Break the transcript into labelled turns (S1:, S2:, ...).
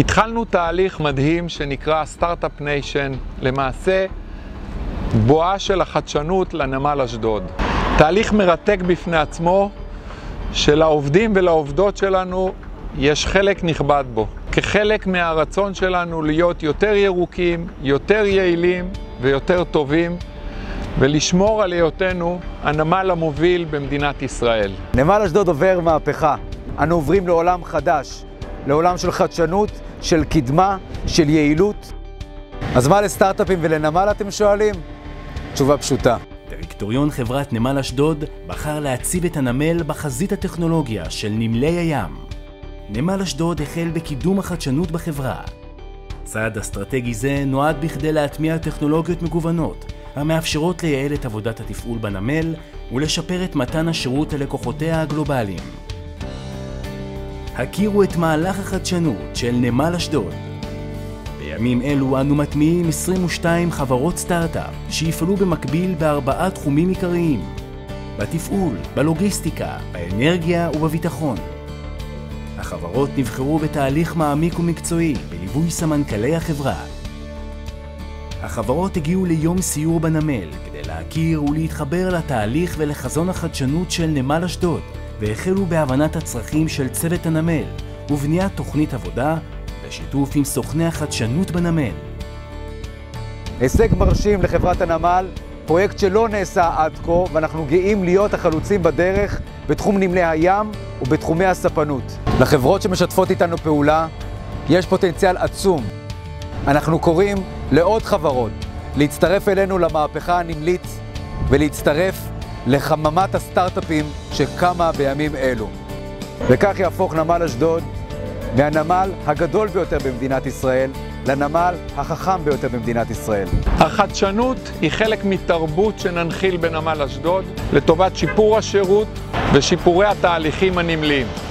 S1: התחלנו תהליך מדהים שנקרא סטארט-אפ ניישן, למעשה בואה של החדשנות לנמל אשדוד. תהליך מרתק בפני עצמו, שלעובדים ולעובדות שלנו יש חלק נכבד בו. כחלק מהרצון שלנו להיות יותר ירוקים, יותר יעילים ויותר טובים, ולשמור על היותנו הנמל המוביל במדינת ישראל.
S2: נמל אשדוד עובר מהפכה. אנו עוברים לעולם חדש, לעולם של חדשנות, של קדמה, של יעילות. אז מה לסטארט-אפים ולנמל אתם שואלים? תשובה פשוטה.
S3: דירקטוריון חברת נמל אשדוד בחר להציב את הנמל בחזית הטכנולוגיה של נמלי הים. נמל אשדוד החל בקידום החדשנות בחברה. צעד אסטרטגי זה נועד בכדי להטמיע טכנולוגיות מגוונות המאפשרות לייעל את עבודת התפעול בנמל ולשפר את מתן השירות ללקוחותיה הגלובליים. הכירו את מהלך החדשנות של נמל אשדוד. בימים אלו אנו מטמיעים 22 חברות סטארט-אפ שיפעלו במקביל ב4 תחומים עיקריים: בתפעול, בלוגיסטיקה, באנרגיה ובביטחון. החברות נבחרו בתהליך מעמיק ומקצועי בליווי סמנכ"לי החברה. החברות הגיעו ליום סיור בנמל כדי להכיר ולהתחבר לתהליך ולחזון החדשנות של נמל אשדוד, והחלו בהבנת הצרכים של צוות הנמל ובניית תוכנית עבודה בשיתוף עם סוכני החדשנות בנמל.
S2: הישג מרשים לחברת הנמל, פרויקט שלא נעשה עד כה, ואנחנו גאים להיות החלוצים בדרך בתחום נמלי הים ובתחומי הספנות. לחברות שמשתפות איתנו פעולה יש פוטנציאל עצום. אנחנו קוראים לעוד חברות להצטרף אלינו למהפכה הנמלית ולהצטרף לחממת הסטארט-אפים שקמה בימים אלו. וכך יהפוך נמל אשדוד מהנמל הגדול ביותר במדינת ישראל לנמל החכם ביותר במדינת ישראל.
S1: החדשנות היא חלק מתרבות שננחיל בנמל אשדוד לטובת שיפור השירות ושיפורי התהליכים הנמליים.